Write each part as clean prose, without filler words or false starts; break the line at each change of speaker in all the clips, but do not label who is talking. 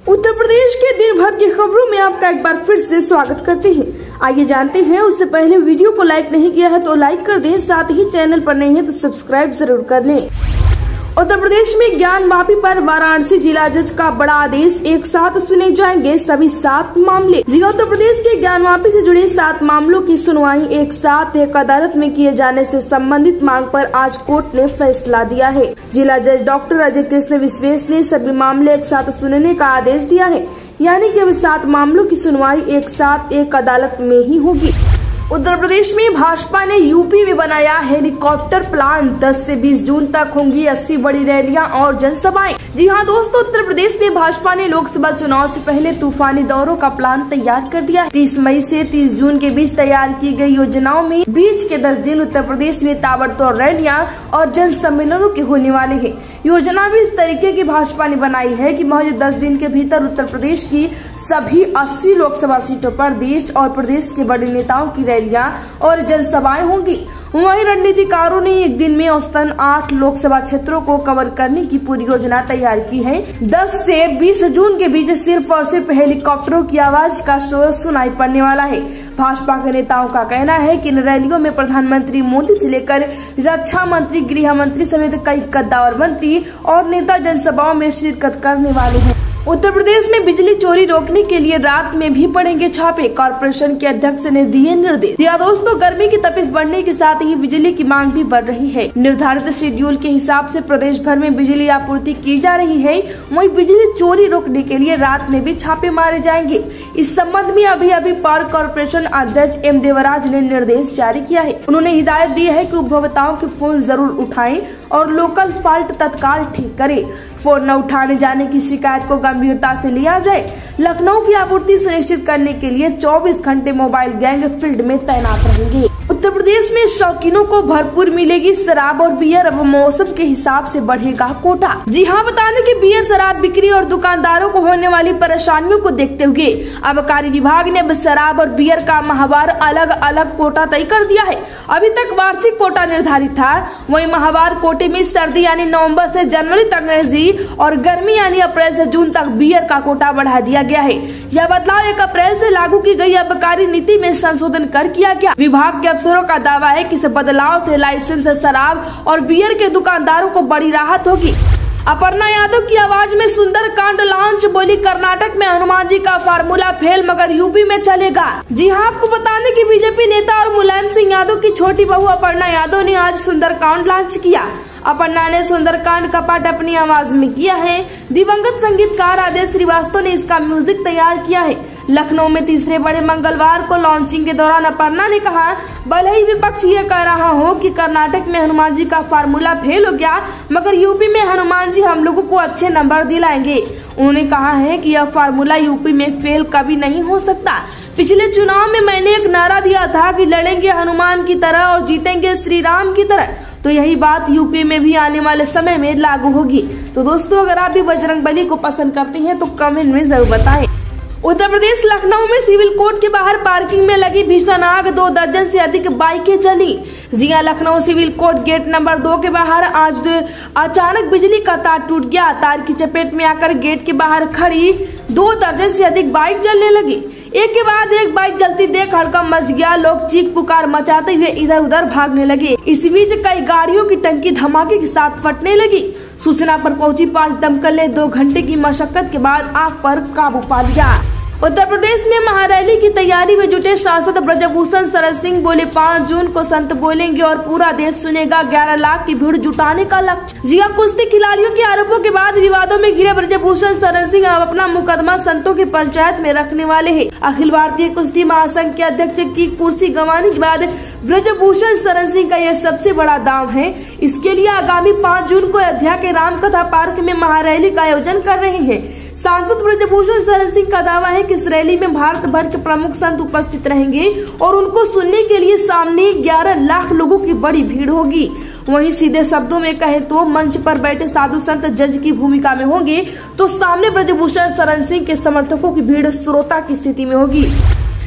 उत्तर प्रदेश के दिन भर की खबरों में आपका एक बार फिर से स्वागत करते हैं। आइए जानते हैं। उससे पहले वीडियो को लाइक नहीं किया है तो लाइक कर दें, साथ ही चैनल पर नहीं है तो सब्सक्राइब जरूर कर लें। उत्तर प्रदेश में ज्ञानवापी पर वाराणसी जिला जज का बड़ा आदेश, एक साथ सुने जाएंगे सभी 7 मामले। जिला उत्तर प्रदेश के ज्ञानवापी से जुड़े 7 मामलों की सुनवाई एक साथ एक अदालत में किए जाने से संबंधित मांग पर आज कोर्ट ने फैसला दिया है। जिला जज डॉक्टर अजय कृष्ण विश्वेश ने सभी मामले एक साथ सुनने का आदेश दिया है, यानी कि अब 7 मामलों की सुनवाई एक साथ एक अदालत में ही होगी। उत्तर प्रदेश में भाजपा ने यूपी में बनाया हेलीकॉप्टर प्लान, 10 से 20 जून तक होंगी 80 बड़ी रैलियां और जनसभाएं। जी हां दोस्तों, उत्तर प्रदेश में भाजपा ने लोकसभा चुनाव से पहले तूफानी दौरों का प्लान तैयार कर दिया है। 30 मई से 30 जून के बीच तैयार की गई योजनाओं में बीच के 10 दिन उत्तर प्रदेश में ताबड़तोड़ रैलियां और जन सम्मेलनों के होने वाले हैं। योजना भी इस तरीके की भाजपा ने बनाई है कि महज 10 दिन के भीतर उत्तर प्रदेश की सभी 80 लोकसभा सीटों पर देश और प्रदेश के बड़े नेताओं की रैलियां और जनसभाएं होंगी। वहीं रणनीतिकारों ने एक दिन में औसतन 8 लोकसभा क्षेत्रों को कवर करने की पूरी योजना तैयार की है। 10 से 20 जून के बीच सिर्फ और सिर्फ हेलीकॉप्टरों की आवाज का शोर सुनाई पड़ने वाला है। भाजपा के नेताओं का कहना है कि इन रैलियों में प्रधानमंत्री मोदी से लेकर रक्षा मंत्री, गृह मंत्री समेत कई कद्दावर मंत्री और नेता जनसभाओं में शिरकत करने वाले हैं। उत्तर प्रदेश में बिजली चोरी रोकने के लिए रात में भी पड़ेंगे छापे, कॉर्पोरेशन के अध्यक्ष ने दिए निर्देश। या दोस्तों, गर्मी की तपिश बढ़ने के साथ ही बिजली की मांग भी बढ़ रही है। निर्धारित शेड्यूल के हिसाब से प्रदेश भर में बिजली आपूर्ति की जा रही है। वहीं बिजली चोरी रोकने के लिए रात में भी छापे मारे जाएंगे। इस संबंध में अभी पावर कॉर्पोरेशन अध्यक्ष एम देवराज ने निर्देश जारी किया है। उन्होंने हिदायत दी है कि उपभोक्ताओं के फोन जरूर उठाएं और लोकल फॉल्ट तत्काल ठीक करें। फोन न उठाने जाने की शिकायत को गंभीरता से लिया जाए। लखनऊ की आपूर्ति सुनिश्चित करने के लिए 24 घंटे मोबाइल गैंग फील्ड में तैनात रहेंगे। उत्तर प्रदेश में शौकीनों को भरपूर मिलेगी शराब और बियर, अब मौसम के हिसाब से बढ़ेगा कोटा। जी हां, बता दें कि बियर शराब बिक्री और दुकानदारों को होने वाली परेशानियों को देखते हुए आबकारी विभाग ने अब शराब और बियर का माहवार अलग अलग कोटा तय कर दिया है। अभी तक वार्षिक कोटा निर्धारित था, वहीं माहवार कोटे में सर्दी यानी नवम्बर से जनवरी तक अंग्रेजी और गर्मी यानी अप्रैल से जून तक बियर का कोटा बढ़ा दिया गया है। यह बदलाव 1 अप्रैल से लागू की गई आबकारी नीति में संशोधन कर किया गया। विभाग के अफसरों का दावा है कि इस बदलाव से लाइसेंस शराब और बियर के दुकानदारों को बड़ी राहत होगी। अपर्णा यादव की आवाज में सुंदरकांड लॉन्च, बोली कर्नाटक में हनुमान जी का फार्मूला फेल मगर यूपी में चलेगा। जी हाँ, आपको बताने की बीजेपी नेता और मुलायम सिंह यादव की छोटी बहू अपर्णा यादव ने आज सुंदरकांड लॉन्च किया। अपर्णा ने सुंदरकांड का पाठ अपनी आवाज में किया है। दिवंगत संगीतकार आदेश श्रीवास्तव ने इसका म्यूजिक तैयार किया है। लखनऊ में तीसरे बड़े मंगलवार को लॉन्चिंग के दौरान अपर्णा ने कहा, भले ही विपक्ष ये कह रहा हो कि कर्नाटक में हनुमान जी का फार्मूला फेल हो गया, मगर यूपी में हनुमान जी हम लोगों को अच्छे नंबर दिलाएंगे। उन्होंने कहा है कि यह फार्मूला यूपी में फेल कभी नहीं हो सकता। पिछले चुनाव में मैंने एक नारा दिया था कि लड़ेंगे हनुमान की तरह और जीतेंगे श्री राम की तरह, तो यही बात यूपी में भी आने वाले समय में लागू होगी। तो दोस्तों, अगर आप भी बजरंगबली को पसंद करते हैं तो कमेंट में जरूर बताएं। उत्तर प्रदेश लखनऊ में सिविल कोर्ट के बाहर पार्किंग में लगी भीषण आग, 2 दर्जन से अधिक बाइकें जली। जी हां, Lucknow civil court gate number 2 के बाहर आज अचानक बिजली का तार टूट गया। तार की चपेट में आकर गेट के बाहर खड़ी 2 दर्जन से अधिक बाइक जलने लगी। एक के बाद एक बाइक जलती देख हड़कंप मच गया। लोग चीख पुकार मचाते हुए इधर उधर भागने लगे। इस बीच कई गाड़ियों की टंकी धमाके के साथ फटने लगी। सूचना पर पहुंची 5 दमकल ने 2 घंटे की मशक्कत के बाद आग पर काबू पा लिया। उत्तर प्रदेश में महारैली की तैयारी में जुटे सांसद ब्रजभूषण शरण सिंह बोले, 5 जून को संत बोलेंगे और पूरा देश सुनेगा, 11 लाख की भीड़ जुटाने का लक्ष्य। जी हां, कुश्ती खिलाड़ियों के आरोपों के बाद विवादों में घिरे ब्रजभूषण शरण सिंह अब अपना मुकदमा संतों की पंचायत में रखने वाले हैं। अखिल भारतीय कुश्ती महासंघ के अध्यक्ष की कुर्सी गंवाने के बाद ब्रजभूषण शरण सिंह का यह सबसे बड़ा दांव है। इसके लिए आगामी 5 जून को अयोध्या के रामकथा पार्क में महारैली का आयोजन कर रहे हैं। सांसद ब्रजभूषण शरण सिंह का दावा है कि इस रैली में भारत भर के प्रमुख संत उपस्थित रहेंगे और उनको सुनने के लिए सामने 11 लाख लोगों की बड़ी भीड़ होगी। वहीं सीधे शब्दों में कहे तो मंच पर बैठे साधु संत जज की भूमिका में होंगे, तो सामने ब्रजभूषण शरण सिंह के समर्थकों की भीड़ श्रोता की स्थिति में होगी।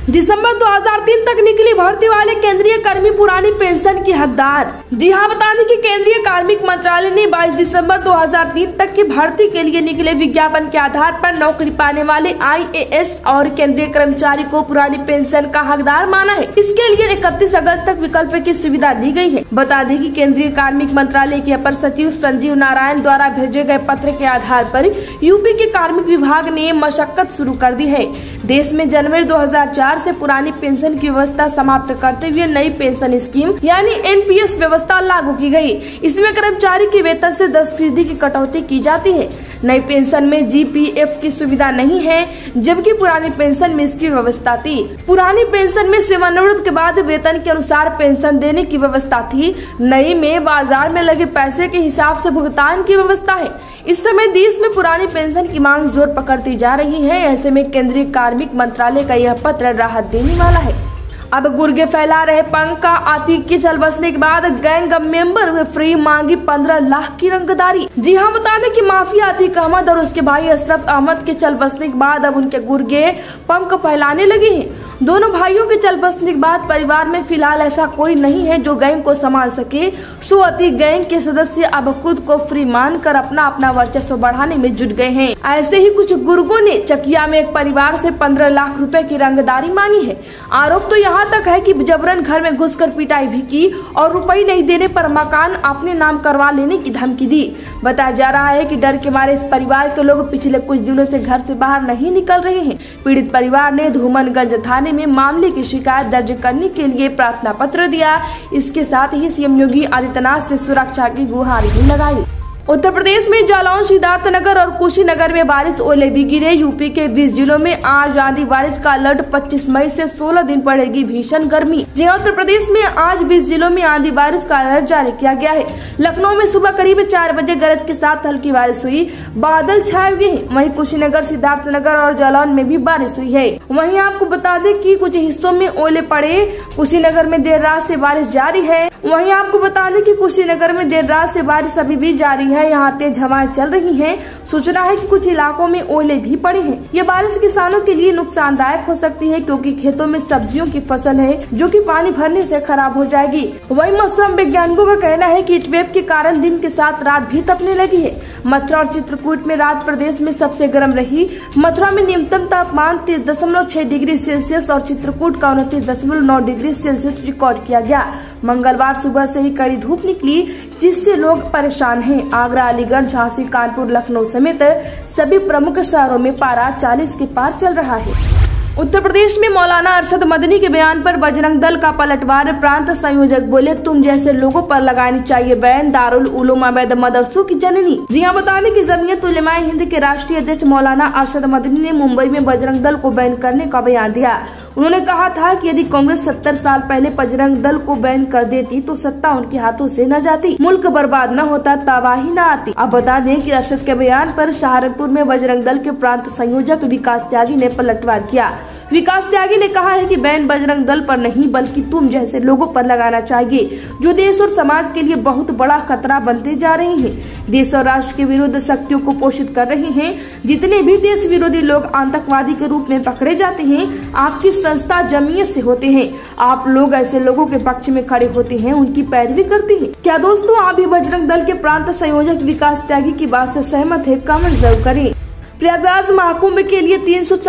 दिसंबर 2003 तक निकली भर्ती वाले केंद्रीय कर्मी पुरानी पेंशन की हकदार। जी हां, बता दें कि केंद्रीय कार्मिक मंत्रालय ने 22 दिसंबर 2003 तक की भर्ती के लिए निकले विज्ञापन के आधार पर नौकरी पाने वाले IAS और केंद्रीय कर्मचारी को पुरानी पेंशन का हकदार माना है। इसके लिए 31 अगस्त तक विकल्प की सुविधा दी गई है। बता दें कि केंद्रीय कार्मिक मंत्रालय के अपर सचिव संजीव नारायण द्वारा भेजे गए पत्र के आधार पर यूपी के कार्मिक विभाग ने मशक्कत शुरू कर दी है। देश में जनवरी 2004 से पुरानी पेंशन की व्यवस्था समाप्त करते हुए नई पेंशन स्कीम यानी NPS व्यवस्था लागू की गई। इसमें कर्मचारी के वेतन से 10% की कटौती की जाती है। नई पेंशन में GPF की सुविधा नहीं है, जबकि पुरानी पेंशन में इसकी व्यवस्था थी। पुरानी पेंशन में सेवानिवृत्ति के बाद वेतन के अनुसार पेंशन देने की व्यवस्था थी। नई में बाजार में लगे पैसे के हिसाब से भुगतान की व्यवस्था है। इस समय देश में पुरानी पेंशन की मांग जोर पकड़ती जा रही है। ऐसे में केंद्रीय कार्मिक मंत्रालय का यह पत्र राहत देने वाला है। अब गुर्गे फैला रहे पंख का आतिक के चल बसने के बाद गैंग मेंबर हुए फ्री, मांगी 15 लाख की रंगदारी। जी हां, बता दें कि माफिया आतिक अहमद और उसके भाई अशरफ अहमद के चल बसने के बाद अब उनके गुर्गे पंख फैलाने लगे हैं। दोनों भाइयों के चल बसने के बाद परिवार में फिलहाल ऐसा कोई नहीं है जो गैंग को संभाल सके। सो अति गैंग के सदस्य अब खुद को फ्री मानकर अपना वर्चस्व बढ़ाने में जुट गए हैं। ऐसे ही कुछ गुर्गों ने चकिया में एक परिवार से 15 लाख रुपए की रंगदारी मांगी है। आरोप तो यहाँ तक है कि जबरन घर में घुसकर पिटाई भी की और रुपए नहीं देने पर मकान अपने नाम करवा लेने की धमकी दी। बताया जा रहा है कि डर के मारे इस परिवार के लोग पिछले कुछ दिनों से घर से बाहर नहीं निकल रहे हैं। पीड़ित परिवार ने धूमनगंज थाने में मामले की शिकायत दर्ज करने के लिए प्रार्थना पत्र दिया। इसके साथ ही सीएम योगी आदित्यनाथ से सुरक्षा की गुहार भी लगाई। उत्तर प्रदेश में जालौन, सिद्धार्थनगर और कुशीनगर में बारिश, ओले भी गिरे। यूपी के 20 जिलों में आज आंधी बारिश का अलर्ट। 25 मई से 16 दिन पड़ेगी भीषण गर्मी। जी उत्तर प्रदेश में आज 20 जिलों में आंधी बारिश का अलर्ट जारी किया गया है। लखनऊ में सुबह करीब 4 बजे गरज के साथ हल्की बारिश हुई, बादल छाए हुए हैं। वहीं कुशीनगर, सिद्धार्थनगर और जालौन में भी बारिश हुई है। वहीं आपको बता दें कि कुछ हिस्सों में ओले पड़े। कुशीनगर में देर रात से बारिश जारी है। वहीं आपको बता दें कि कुशीनगर में देर रात से बारिश अभी भी जारी है। यहाँ तेज हवाएं चल रही हैं। सूचना है कि कुछ इलाकों में ओले भी पड़े हैं। ये बारिश किसानों के लिए नुकसानदायक हो सकती है, क्योंकि खेतों में सब्जियों की फसल है जो कि पानी भरने से खराब हो जाएगी। वहीं मौसम वैज्ञानिकों का कहना है कि हीटवेव के कारण दिन के साथ रात भी तपने लगी है। मथुरा और चित्रकूट में रात प्रदेश में सबसे गर्म रही। मथुरा में न्यूनतम तापमान 30.6 डिग्री सेल्सियस और चित्रकूट का 29.9 डिग्री सेल्सियस रिकॉर्ड किया गया। मंगलवार सुबह से ही कड़ी धूप निकली, जिससे लोग परेशान हैं। आगरा, अलीगढ़, झांसी, कानपुर, लखनऊ समेत सभी प्रमुख शहरों में पारा 40 के पार चल रहा है। उत्तर प्रदेश में मौलाना अरशद मदनी के बयान पर बजरंग दल का पलटवार। प्रांत संयोजक बोले, तुम जैसे लोगों पर लगानी चाहिए बैन। दारुल उलूम अवैध मदरसों की जननी। जी हां, बता दें कि जमीयत उलेमाए हिंद के राष्ट्रीय अध्यक्ष मौलाना अरशद मदनी ने मुंबई में बजरंग दल को बैन करने का बयान दिया। उन्होंने कहा था कि यदि कांग्रेस 70 साल पहले बजरंग दल को बैन कर देती तो सत्ता उनके हाथों से न जाती, मुल्क बर्बाद न होता, तबाही न आती। अब बता दें कि अरशद के बयान पर सहारनपुर में बजरंग दल के प्रांत संयोजक विकास त्यागी ने पलटवार किया। विकास त्यागी ने कहा है कि बैन बजरंग दल पर नहीं बल्कि तुम जैसे लोगों पर लगाना चाहिए, जो देश और समाज के लिए बहुत बड़ा खतरा बनते जा रहे हैं। देश और राष्ट्र के विरुद्ध शक्तियों को पोषित कर रहे हैं। जितने भी देश विरोधी लोग आतंकवादी के रूप में पकड़े जाते हैं, आपकी संस्था जमीयत से होते हैं। आप लोग ऐसे लोगों के पक्ष में खड़े होते हैं, उनकी पैरवी करते हैं। क्या दोस्तों आप भी बजरंग दल के प्रांत संयोजक विकास त्यागी की बात से सहमत है? कमेंट जरूर करें। प्रयागराज महाकुंभ के लिए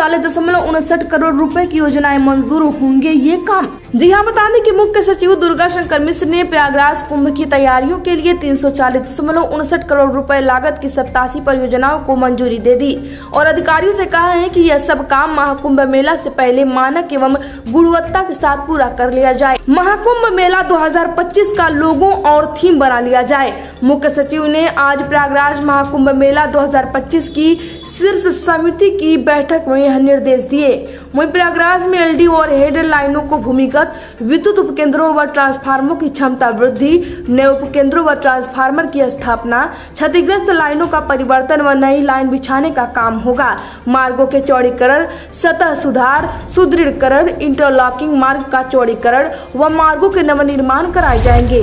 340.59 करोड़ रुपए की योजनाएं मंजूर होंगे ये काम। जी हां, बता दें कि मुख्य सचिव दुर्गा शंकर मिश्र ने प्रयागराज कुंभ की तैयारियों के लिए 340.59 करोड़ रुपए लागत की 87 परियोजनाओं को मंजूरी दे दी और अधिकारियों से कहा है कि यह सब काम महाकुंभ मेला से पहले मानक एवं गुणवत्ता के साथ पूरा कर लिया जाए। महाकुंभ मेला 2025 का लोगो और थीम बना लिया जाए। मुख्य सचिव ने आज प्रयागराज महाकुंभ मेला 2025 की शीर्ष समिति की बैठक में यह निर्देश दिए। वहीं प्रयागराज में एलडी और हेड लाइनों को भूमिगत विद्युत उपकेंद्रों व ट्रांसफार्मरों की क्षमता वृद्धि, नए उपकेंद्रों व ट्रांसफार्मर की स्थापना, क्षतिग्रस्त लाइनों का परिवर्तन व नई लाइन बिछाने का काम होगा। मार्गों के चौड़ीकरण, सतह सुधार, सुदृढ़ीकरण, इंटरलॉकिंग मार्ग का चौड़ीकरण व मार्गों के नवनिर्माण कराए जाएंगे।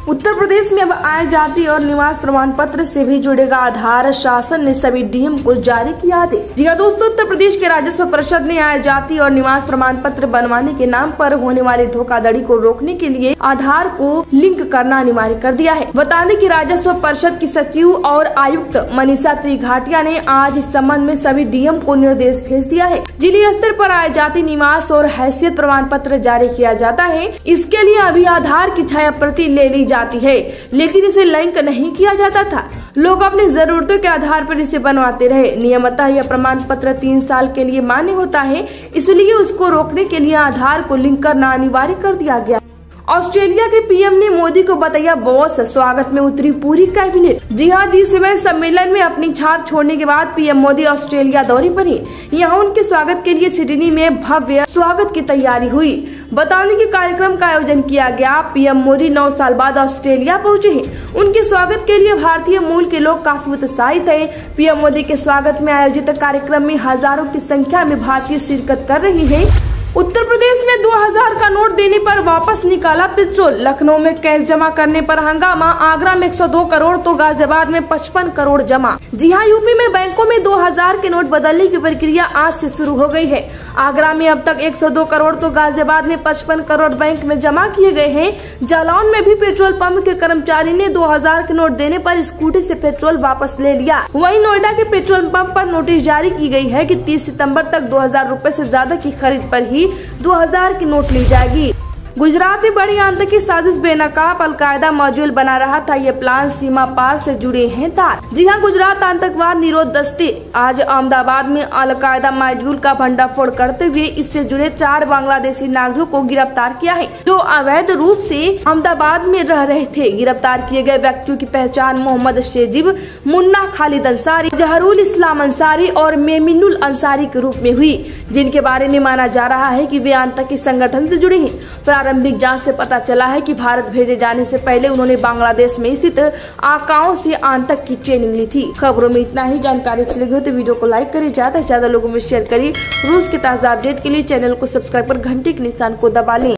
उत्तर प्रदेश में अब आय जाति और निवास प्रमाण पत्र से भी जुड़ेगा आधार। शासन ने सभी डीएम को जारी किया आदेश। जी हाँ दोस्तों, उत्तर प्रदेश के राजस्व परिषद ने आय जाति और निवास प्रमाण पत्र बनवाने के नाम पर होने वाली धोखाधड़ी को रोकने के लिए आधार को लिंक करना अनिवार्य कर दिया है। बता दें कि राजस्व परिषद की सचिव और आयुक्त मनीषा त्रिघाटिया ने आज इस संबंध में सभी डीएम को निर्देश भेज दिया है। जिले स्तर पर आय जाति, निवास और हैसियत प्रमाण पत्र जारी किया जाता है। इसके लिए अभी आधार की छाया प्रति ले ली जाती है, लेकिन इसे लिंक नहीं किया जाता था। लोग अपनी जरूरतों के आधार पर इसे बनवाते रहे। नियमतः यह प्रमाण पत्र 3 साल के लिए मान्य होता है, इसलिए उसको रोकने के लिए आधार को लिंक करना अनिवार्य कर दिया गया। ऑस्ट्रेलिया के पीएम ने मोदी को बताया बॉस, स्वागत में उतरी पूरी कैबिनेट। जी हाँ, G7 सम्मेलन में अपनी छाप छोड़ने के बाद पीएम मोदी ऑस्ट्रेलिया दौरे पर हैं। यहाँ उनके स्वागत के लिए सिडनी में भव्य स्वागत की तैयारी हुई। बताने के कार्यक्रम का आयोजन किया गया। पीएम मोदी 9 साल बाद ऑस्ट्रेलिया पहुँचे हैं। उनके स्वागत के लिए भारतीय मूल के लोग काफी उत्साहित है। पीएम मोदी के स्वागत में आयोजित कार्यक्रम में हजारों की संख्या में भारतीय शिरकत कर रही है। उत्तर प्रदेश में 2000 का नोट देने पर वापस निकाला पेट्रोल। लखनऊ में कैश जमा करने पर हंगामा। आगरा में 102 करोड़ तो गाजियाबाद में 55 करोड़ जमा। जी हाँ, यूपी में बैंकों में 2000 के नोट बदलने की प्रक्रिया आज से शुरू हो गई है। आगरा में अब तक 102 करोड़ तो गाजियाबाद में 55 करोड़ बैंक में जमा किए गए हैं। जालौन में भी पेट्रोल पंप के कर्मचारी ने 2000 के नोट देने पर स्कूटी से पेट्रोल वापस ले लिया। वहीं नोएडा के पेट्रोल पंप पर नोटिस जारी की गई है कि 30 सितंबर तक 2000 रूपए से ज्यादा की खरीद पर ही 2000 की नोट ली जाएगी। गुजरात में बड़ी आतंकी साजिश बेनकाब अलकायदा मॉड्यूल बना रहा था। ये प्लान सीमा पार से जुड़े हैं तार। जी हाँ, गुजरात आतंकवाद निरोध दस्ते आज अहमदाबाद में अलकायदा मॉड्यूल का भंडाफोड़ करते हुए इससे जुड़े 4 बांग्लादेशी नागरिकों को गिरफ्तार किया है, जो अवैध रूप से अहमदाबाद में रह रहे थे। गिरफ्तार किए गए व्यक्तियों की पहचान मोहम्मद शेजिब, मुन्ना खालिद अंसारी, जहरुल इस्लाम अंसारी और मेमिनुल अंसारी के रूप में हुई, जिनके बारे में माना जा रहा है कि वे आतंकी संगठन से जुड़े हैं। प्रारंभिक जांच से पता चला है कि भारत भेजे जाने से पहले उन्होंने बांग्लादेश में स्थित आकाओं से आतंक की ट्रेनिंग ली थी। खबरों में इतना ही। जानकारी अच्छी लगी हो तो वीडियो को लाइक करिए, ज्यादा से ज्यादा लोगों में शेयर करिए। रूस के ताजा अपडेट के लिए चैनल को सब्सक्राइब कर घंटी के निशान को दबा लें।